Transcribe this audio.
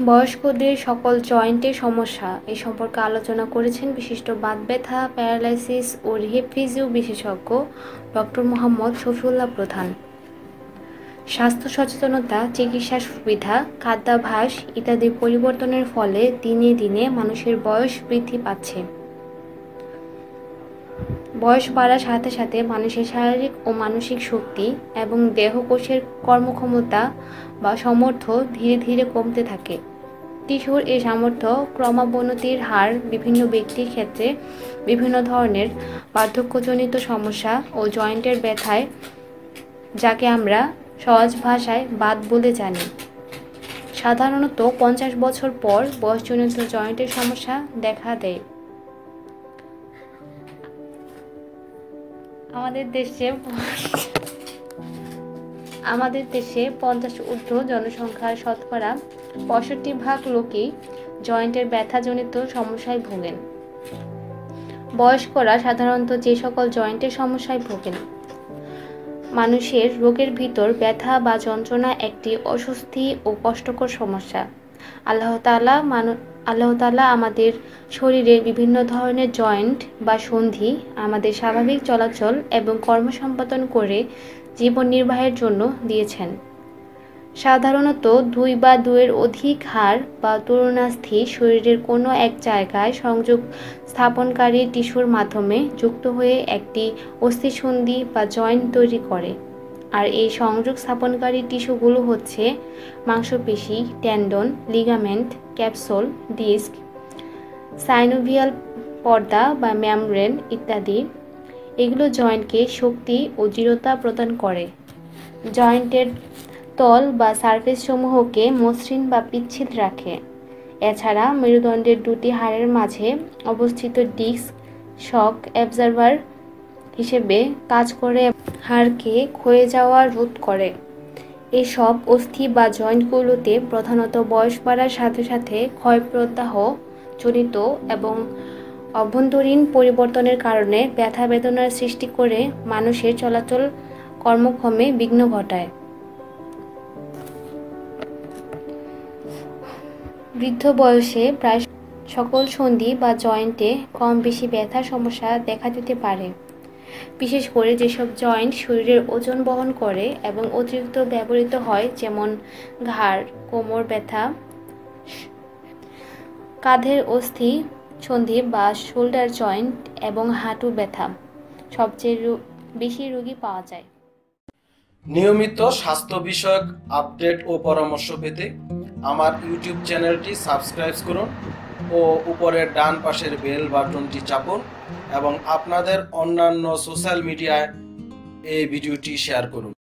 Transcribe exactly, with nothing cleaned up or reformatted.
বয়স্কদের সকল জয়েন্টের সমস্যা এ সম্পর্কে আলোচনা করেছেন বিশিষ্ট বাত ব্যথা, প্যারালাইসিস ও রিহেব ফিজিও বিশেষজ্ঞ ডক্টর মোহাম্মদ শফিউল্লাহ প্রধান। স্বাস্থ্য সচেতনতা, চিকিৎসা সুবিধা, খাদ্যাভ্যাস ইত্যাদি পরিবর্তনের ফলে দিনে দিনে মানুষের বয়স বৃদ্ধি পাচ্ছে। বয়স বাড়ার সাথে সাথে মানুষের শারীরিক ও মানসিক শক্তি এবং দেহকোষের কর্মক্ষমতা বা সামর্থ্য ধীরে ধীরে কমতে থাকে। টিস্যুর এই সামর্থ্য ক্রমাবনতির হার বিভিন্ন ব্যক্তির ক্ষেত্রে বিভিন্ন ধরনের বার্ধক্যজনিত সমস্যা ও জয়েন্টের ব্যথায়, যাকে আমরা সহজ ভাষায় বাত বলে জানি, সাধারণত পঞ্চাশ বছর পর বয়সজনিত জয়েন্টের সমস্যা দেখা দেয়। আমাদের দেশে আমাদের দেশে পঞ্চাশ ঊর্ধ্ব জনসংখ্যার শতকরা পঁয়ষট্টি ভাগ লোকই জয়েন্টের ব্যথাজনিত সমস্যায় ভোগেন। বয়স্করা সাধারণত যে সকল জয়েন্টের সমস্যায় ভোগেন। মানুষের রোগের ভিতর ব্যথা বা যন্ত্রণা একটি অস্বস্তি ও কষ্টকর সমস্যা। আল্লাহ তাআলা মানু আল্লাহ তাআলা আমাদের শরীরের বিভিন্ন ধরনের জয়েন্ট বা সন্ধি আমাদের স্বাভাবিক চলাচল এবং কর্ম সম্পাদন করে জীবন নির্বাহের জন্য দিয়েছেন। সাধারণত দুই বা দুইয়ের অধিক হাড় বা তরুণাস্থি শরীরের কোনো এক জায়গায় সংযোগ স্থাপনকারী টিস্যুর মাধ্যমে যুক্ত হয়ে একটি অস্থিসন্ধি বা জয়েন্ট তৈরি করে। আর এই সংযোগ স্থাপনকারী টিস্যুগুলো হচ্ছে মাংসপেশি, tendon, ligament, capsule, disc, synovial পর্দা বা মেমব্রেন ইত্যাদি। এগুলো জয়েন্টকে শক্তি ও দৃঢ়তা প্রদান করে। জয়েন্টের তল বা সারফেস সমূহকে মসৃণ বা পিচ্ছিল রাখে। এছাড়া মেরুদণ্ডের দুটি হাড়ের মাঝে অবস্থিত ডিস্ক শক অ্যাবজর্বার হিসেবে কাজ করে হাড়কে ক্ষয়ে যাওয়া রোধ করে। এসব অস্থি বা জয়েন্টগুলোতে প্রধানত বয়স বাড়ার সাথে সাথে ক্ষয়প্রদাহ জনিত এবং অভ্যন্তরীণ পরিবর্তনের কারণে ব্যথা বেদনার সৃষ্টি করে মানুষের চলাচল কর্মক্ষমে বিঘ্ন ঘটায়। বৃদ্ধ বয়সে প্রায় সকল সন্ধি বা জয়েন্টে কম বেশি ব্যথার সমস্যা দেখা দিতে পারে। বিশেষ করে যেসব জয়েন্ট শরীরের ওজন বহন করে এবং অতিরিক্ত ব্যবহৃত হয়, যেমন ঘাড়, কোমর ব্যথা, কাঁধের অস্থি সন্ধি বা শোল্ডার জয়েন্ট এবং হাঁটু ব্যথা সবচেয়ে বেশি রোগী পাওয়া যায়। নিয়মিত স্বাস্থ্য বিষয়ক আপডেট ও পরামর্শ পেতে আমার ইউটিউব চ্যানেলটি সাবস্ক্রাইব করুন ও উপরের ডান পাশের বেল বাটনটি চাপুন এবং আপনাদের অন্যান্য সোশ্যাল মিডিয়ায় এই ভিডিওটি শেয়ার করুন।